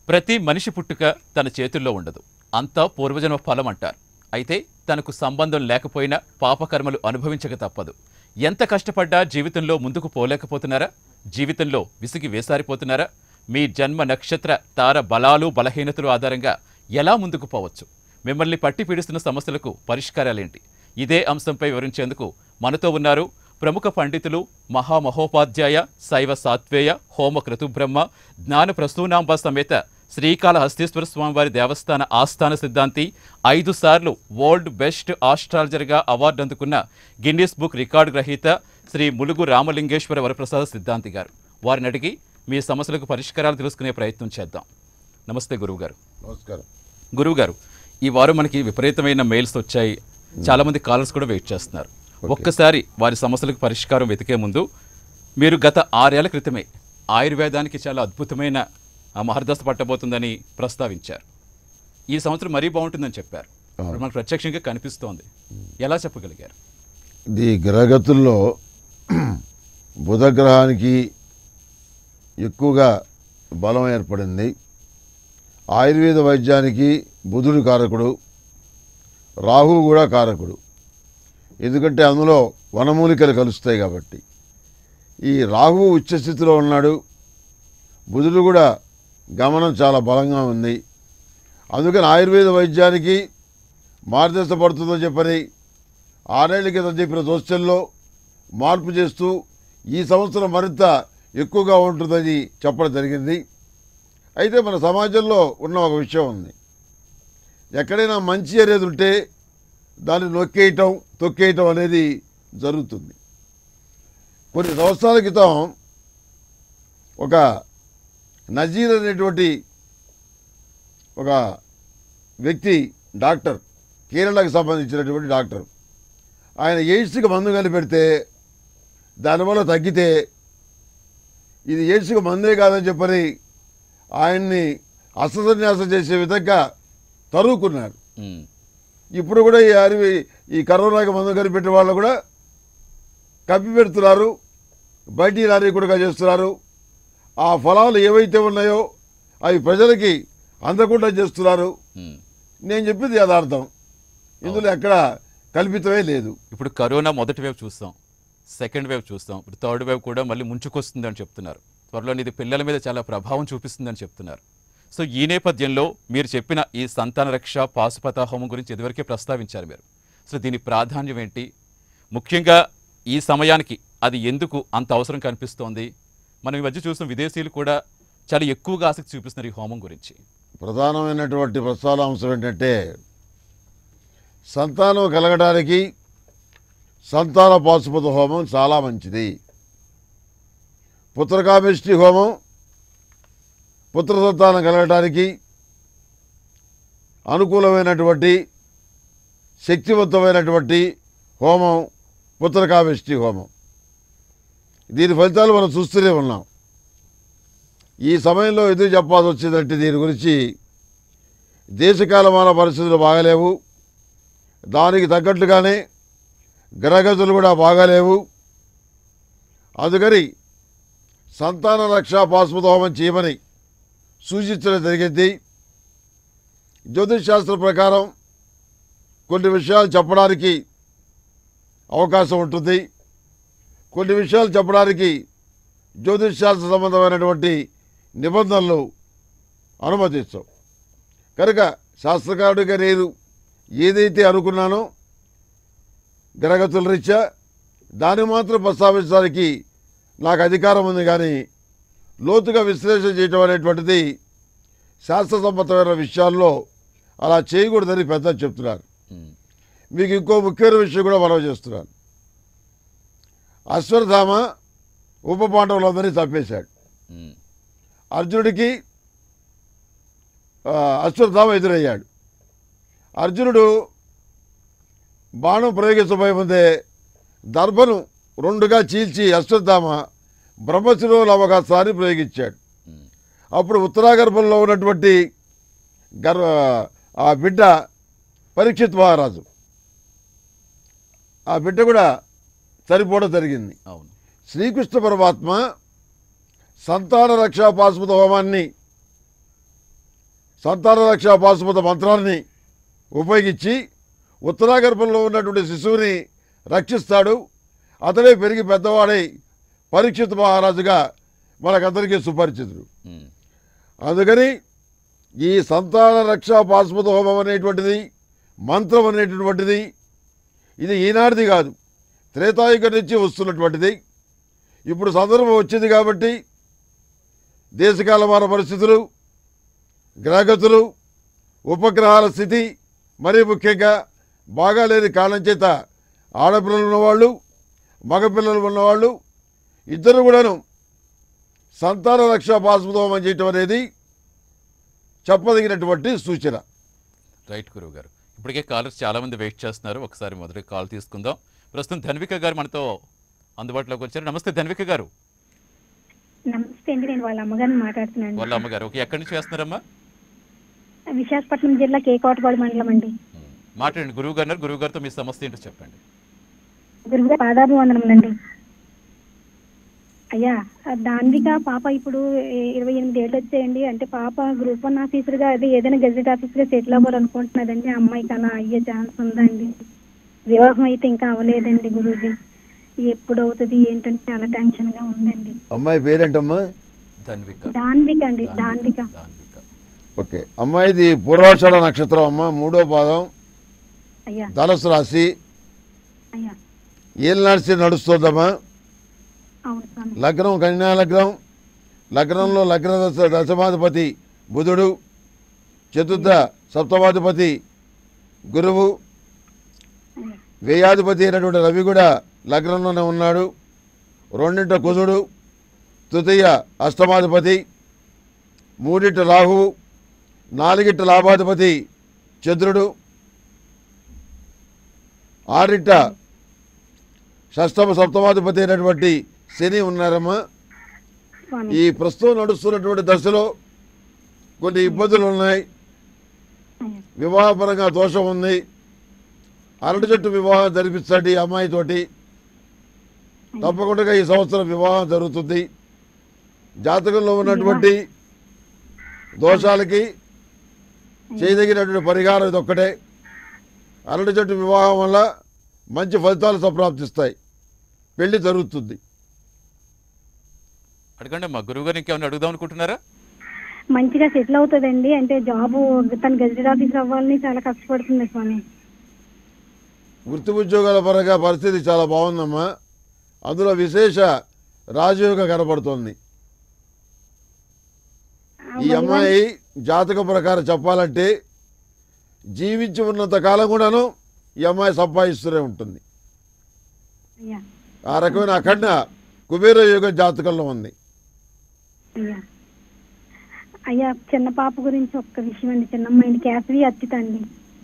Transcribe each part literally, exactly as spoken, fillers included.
ప్రతి మనిషి పుట్టుక తన చేతుల్లో ఉండదు. అంతా పూర్వజన్మ ఫలం అంటారు. అయితే తనకు సంబంధం లేకపోయినా పాపకర్మలు అనుభవించక తప్పదు. ఎంత కష్టపడ్డా జీవితంలో ముందుకు పోలేకపోతున్నారా? జీవితంలో విసిగి వేసారిపోతున్నారా? మీ జన్మ నక్షత్ర తార బలాలు బలహీనతలు ఆధారంగా ఎలా ముందుకు పోవచ్చు? మిమ్మల్ని పట్టి పీడిస్తున్న సమస్యలకు పరిష్కారాలేంటి? ఇదే అంశంపై వివరించేందుకు మనతో ఉన్నారు ప్రముఖ పండితులు, మహామహోపాధ్యాయ, శైవ సాత్వేయ, హోమ క్రతుబ్రహ్మ, జ్ఞాన ప్రసూనాంబ సమేత శ్రీకాళహస్తీశ్వర స్వామివారి దేవస్థాన ఆస్థాన సిద్ధాంతి, ఐదు సార్లు వరల్డ్ బెస్ట్ ఆస్ట్రాలజర్గా అవార్డు అందుకున్న గిన్నిస్ బుక్ రికార్డు గ్రహీత శ్రీ ములుగు రామలింగేశ్వర వరప్రసాద సిద్ధాంతి గారు. వారిని అడిగి మీ సమస్యలకు పరిష్కారాలు తెలుసుకునే ప్రయత్నం చేద్దాం. నమస్తే గురువుగారు. నమస్కారం గురువుగారు, ఈ వారం మనకి విపరీతమైన మెయిల్స్ వచ్చాయి. చాలామంది కాలర్స్ కూడా వెయిట్ చేస్తున్నారు. ఒక్కసారి వారి సమస్యలకు పరిష్కారం వెతికే ముందు, మీరు గత ఆరేళ్ల క్రితమే ఆయుర్వేదానికి చాలా అద్భుతమైన మహర్దశ పట్టబోతుందని ప్రస్తావించారు. ఈ సంవత్సరం మరీ బాగుంటుందని చెప్పారు. ఇప్పుడు మనకు ప్రత్యక్షంగా కనిపిస్తోంది. ఎలా చెప్పగలిగారు? ఇది గ్రహగతుల్లో బుధగ్రహానికి ఎక్కువగా బలం ఏర్పడింది. ఆయుర్వేద వైద్యానికి బుధుడు కారకుడు, రాహువు కూడా కారకుడు. ఎందుకంటే అందులో వనమూలికలు కలుస్తాయి కాబట్టి. ఈ రాహువు ఉచ్చస్థితిలో ఉన్నాడు, బుధుడు కూడా గమనం చాలా బలంగా ఉంది. అందుకని ఆయుర్వేద వైద్యానికి మార్గదర్శ పడుతుందని చెప్పని ఆరేళ్ల క్రితం చెప్పిన దోషంలో మార్పు చేస్తూ ఈ సంవత్సరం మరింత ఎక్కువగా ఉంటుందని చెప్పడం జరిగింది. అయితే మన సమాజంలో ఉన్న ఒక విషయం ఉంది. ఎక్కడైనా మంచి అనేది ఉంటే దాన్ని నొక్కేయటం, తొక్కేయటం అనేది జరుగుతుంది. కొన్ని సంవత్సరాల క్రితం ఒక నజీర్ అనేటువంటి ఒక వ్యక్తి, డాక్టర్, కేరళకు సంబంధించినటువంటి డాక్టర్, ఆయన ఎయిడ్స్కి మందు కనిపెడితే దానివల్ల తగ్గితే ఇది ఎయిడ్స్కి మందే కాదని చెప్పని ఆయన్ని అస్త్రసన్యాసం చేసే విధంగా తరువుకున్నారు. ఇప్పుడు కూడా ఈ అరివి ఈ కరోనాకి మందు కనిపెట్టే వాళ్ళు కూడా కప్పి పెడుతున్నారు, బయటికి రానికుండా చేస్తున్నారు. ఆ ఫలాలు ఏవైతే ఉన్నాయో అవి ప్రజలకి అందకుండా చేస్తున్నారు. నేను చెప్పింది యథార్థం, ఇందులో ఎక్కడ కల్పితమే లేదు. ఇప్పుడు కరోనా మొదటి వేవ్ చూస్తాం, సెకండ్ వేవ్ చూస్తాం, ఇప్పుడు థర్డ్ వేవ్ కూడా మళ్ళీ ముంచుకొస్తుందని చెప్తున్నారు. త్వరలో ఇది పిల్లల మీద చాలా ప్రభావం చూపిస్తుందని చెప్తున్నారు. సో ఈ నేపథ్యంలో మీరు చెప్పిన ఈ సంతాన రక్ష పాశుపత హోమం గురించి ఇదివరకే ప్రస్తావించారు మీరు. సో దీని ప్రాధాన్యం ఏంటి? ముఖ్యంగా ఈ సమయానికి అది ఎందుకు అంత అవసరం కనిపిస్తోంది? మనం ఈ మధ్య చూసిన విదేశీయులు కూడా చాలా ఎక్కువగా ఆసక్తి చూపిస్తున్నారు ఈ హోమం గురించి. ప్రధానమైనటువంటి ప్రస్తావాంశం ఏంటంటే, సంతానం కలగడానికి సంతాన పాశుపత హోమం చాలా మంచిది. పుత్రకామేష్టి హోమం పుత్ర సంతానం కలగడానికి అనుకూలమైనటువంటి శక్తివంతమైనటువంటి హోమం పుత్రకామేష్టి హోమం. దీని ఫలితాలు మనం చూస్తూనే ఉన్నాం. ఈ సమయంలో ఎదురు చెప్పాల్సి వచ్చిందంటే దీని గురించి దేశకాలమాన పరిస్థితులు బాగలేవు, దానికి తగ్గట్లుగానే గ్రహగతులు కూడా బాగాలేవు. అందుకని సంతాన రక్ష పాశుపత హోమం చేయమని సూచించడం జరిగింది. జ్యోతిష్ శాస్త్రం ప్రకారం కొన్ని విషయాలు చెప్పడానికి అవకాశం ఉంటుంది, కొన్ని విషయాలు చెప్పడానికి జ్యోతిష్ శాస్త్ర సంబంధమైనటువంటి నిబంధనలు అనుమతిస్తాం. కనుక శాస్త్రకారుడిగా నేను ఏదైతే అనుకున్నానో గ్రహగతుల రీత్యా దాన్ని మాత్రం ప్రస్తావించడానికి నాకు అధికారం ఉంది. కానీ లోతుగా విశ్లేషణ చేయటం అనేటువంటిది శాస్త్రసమ్మతమైన విషయాల్లో అలా చేయకూడదని పెద్దలు చెప్తున్నారు. మీకు ఇంకో ముఖ్యమైన విషయం కూడా మనం చేస్తున్నాను. అశ్వత్థామ ఉప పాండవులందరినీ చంపేశాడు. అర్జునుడికి అశ్వత్థామ ఎదురయ్యాడు. అర్జునుడు బాణం ప్రయోగించబోయే ముందే దర్భను రెండుగా చీల్చి అశ్వత్థామ బ్రహ్మశిరోల అవకాశాన్ని ప్రయోగించాడు. అప్పుడు ఉత్తరాగర్భంలో ఉన్నటువంటి గర్భ ఆ బిడ్డ పరీక్షిత్ మహారాజు, ఆ బిడ్డ కూడా చనిపోవడం జరిగింది. అవును. శ్రీకృష్ణ పరమాత్మ సంతాన రక్షా పాశుపత హోమాన్ని సంతాన రక్ష పాశుపత మంత్రాన్ని ఉపయోగించి ఉత్తరాగర్భంలో ఉన్నటువంటి శిశువుని రక్షిస్తాడు. అతడే పెరిగి పెద్దవాడై పరీక్షిత్ మహారాజుగా మనకందరికీ సుపరిచితుడు. అందుకని ఈ సంతాన రక్ష పాశుపత హోమం అనేటువంటిది, మంత్రం అనేటటువంటిది ఇది ఈనాటిది కాదు, త్రేతాయుగం నుంచి వస్తున్నటువంటిది. ఇప్పుడు సందర్భం వచ్చింది కాబట్టి దేశకాలమాన పరిస్థితులు, గ్రహగతులు, ఉపగ్రహాల స్థితి, మరీ ముఖ్యంగా బాగాలేని కారణం చేత ఆడపిల్లలు ఉన్నవాళ్ళు, మగపిల్లలు ఉన్నవాళ్ళు ఇద్దరు కూడాను సంతాన రక్ష పాశుపత హోమం చేయటం అనేది చెప్పదగినటువంటి సూచన. రైట్ గురువు గారు, ఇప్పటికే కాలర్స్ చాలా మంది వెయిట్ చేస్తున్నారు. ఒకసారి మొదటి కాల్ తీసుకుందాం. ప్రస్తుతం ధన్విక గారు మనతో అందుబాటులోకి వచ్చారు. నమస్తే ధన్విక గారు. నమస్తే అండి, నేను వాళ్ళ అమ్మగారిని మాట్లాడుతున్నాను. వాళ్ళ అమ్మగారు, ఓకే. ఎక్కడి నుంచి చేస్తున్నారమ్మా? విశాఖపట్నం జిల్లా కేకోటపాడు మండలం అండి. మాట్లాడండి గురువు గారు. గురువు గారితో మీ సమస్య ఏంటో చెప్పండి. గురువు పాదాభివందనములండి. అయ్యా, దాన్విక పాప ఇప్పుడు ఇరవై ఎనిమిది ఏళ్ళు వచ్చాయండి. అంటే పాప గ్రూప్ వన్ ఆఫీసర్గా అది ఏదైనా గెజెట్ ఆఫీసర్గా సెటిల్ అవ్వాలనుకుంటున్నదండి. అమ్మాయికి అలా అయ్యే ఛాన్స్ ఉందండి. వివాహం అయితే ఇంకా అవ్వలేదండి గురూజీ. ఎప్పుడు అవుతుంది ఏంటంటే చాలా టెన్షన్ గా ఉందండి. అమ్మాయి పేరేంటమ్మా? ధన్విక. దాన్విక అండి, దాన్విక. ఓకే, అమ్మాయిది పూర్వాషాఢ నక్షత్రం అమ్మ, మూడో పాదం, అయ్యా ధనుసు రాశి. అయ్యా ఏళ్ళు నడిచి నడుస్తుందమ్మా. అవును స్వామి. లగ్నం కన్యా లగ్నం. లగ్నంలో లగ్న దశ దశమాధిపతి బుధుడు, చతుర్థ సప్తమాధిపతి గురువు, అయ్యా వ్యయాధిపతి అయినటువంటి రవి కూడా లగ్నంలోనే ఉన్నాడు. రెండింట కుజుడు, తృతీయ అష్టమాధిపతి, మూడింట రాహువు, నాలుగింట లాభాధిపతి చంద్రుడు, ఆరింట షష్టమ సప్తమాధిపతి అయినటువంటి శని ఉన్నారమ్మా. స్వామి. ఈ ప్రస్తుతం నడుస్తున్నటువంటి దశలో కొన్ని ఇబ్బందులు ఉన్నాయి. అయ్యా వివాహపరంగా దోషం ఉంది. అరటి చెట్టు వివాహం జరిపించండి ఈ అమ్మాయితోటి. తప్పకుండా ఈ సంవత్సరం వివాహం జరుగుతుంది. జాతకంలో ఉన్నటువంటి దోషాలకి చేయదగినటువంటి పరిహారం ఇది ఒక్కటే. అరటి చెట్టు వివాహం వల్ల మంచి ఫలితాలు సంప్రాప్తిస్తాయి, పెళ్లి జరుగుతుంది. అడగండి అమ్మా. గురువు గారు ఇంకేమైనా అడుగుదాం అనుకుంటున్నారా? మంచిగా సెటిల్ అవుతుందండి. అంటే జాబు తన గెజెట్ ఆఫీసర్ అవ్వాలని చాలా కష్టపడుతుంది స్వామి. వృత్తి ఉద్యోగాల పరంగా పరిస్థితి చాలా బాగుందమ్మా. అందులో విశేష రాజయోగం కనపడుతోంది. ఈ అమ్మాయి జాతక ప్రకారం చెప్పాలంటే జీవించి ఉన్నంత కాలం కూడాను ఈ అమ్మాయి సంపాదిస్తూనే ఉంటుంది. అయ్యా ఆ రకమైన అఖండ కుబేర యోగం జాతకంలో ఉంది. అయ్యా అయ్యా చిన్న పాప గురించి ఒక్క విషయం అండి. చిన్నమ్మాయిని కేసవి అచ్యుత అండి.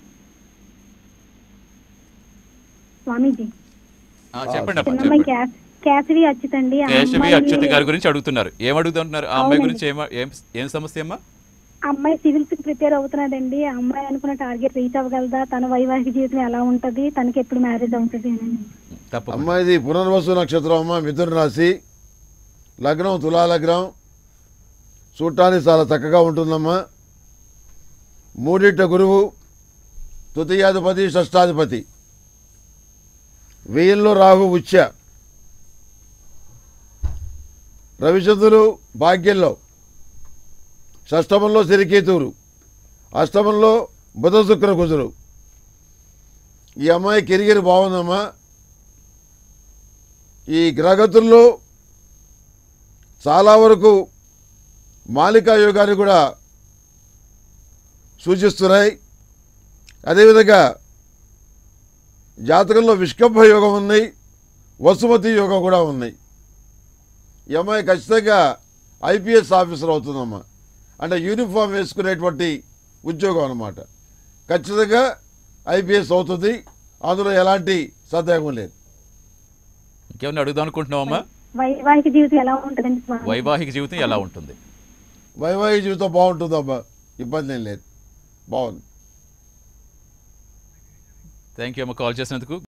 స్వామీజీ, ఆ, చెప్పండి అమ్మా, చిన్నమ్మాయి చెప్పండి. కేస- కేసవి అచ్యుత అండి. ఆ కేశవి అమ్మాయి- అచ్యుత గారి గురించి అడుగుతున్నారు. ఏం అడుగుతుంటున్నారు? ఆ అమ్మాయి అవునండి. గురించి ఏమ ఏం ఏం సమస్య అమ్మా? ఆ అమ్మాయి సివిల్స్ కి ప్రిపేర్ అవుతున్నదండి. ఆ అమ్మాయి అనుకున్న టార్గెట్ రీచ్ అవ్వగలదా? తన వైవాహిక జీవితం ఎలా ఉంటది? తనకి ఎప్పుడు మ్యారేజ్ అవుతుంది అని. తప్పకుండా. అమ్మాయిది పునర్వసు నక్షత్రం అమ్మ, మిథున రాశి, లగ్నం తులా లగ్నం. చూడటానికి చాలా చక్కగా ఉంటుందమ్మా. మూడింట గురువు, తృతీయాధిపతి షష్టాధిపతి, వెయ్యిల్లో రాహు ఉచ్చ, రవిచంద్రులు భాగ్యంలో, షష్టమంలో సిరికేతువులు, అష్టమంలో బుధ శుక్ర కుజులు. ఈ అమ్మాయి కెరియర్ బాగుందమ్మా. ఈ గ్రహగతుల్లో చాలా వరకు మాలికా యోగాన్ని కూడా సూచిస్తున్నాయి. అదేవిధంగా జాతకంలో విష్కంభ యోగం ఉంది, వసుమతి యోగం కూడా ఉంది. ఈ అమ్మాయి ఖచ్చితంగా ఐపీఎస్ ఆఫీసర్ అవుతుందమ్మా. అంటే యూనిఫామ్ వేసుకునేటువంటి ఉద్యోగం అన్నమాట. ఖచ్చితంగా ఐపీఎస్ అవుతుంది, అందులో ఎలాంటి సందేహం లేదు. ఇంకేమైనా అడుగుదాం అనుకుంటున్నావమ్మా? వైవాహిక జీవితం ఎలా ఉంటదండి స్వామి? వైవాహిక జీవితం ఎలా ఉంటుంది? వైవాహిక జీవితం బాగుంటుందమ్మా, ఇబ్బంది ఏం లేదు, బాగుంది. థ్యాంక్ యూ అమ్మ కాల్ చేసినందుకు.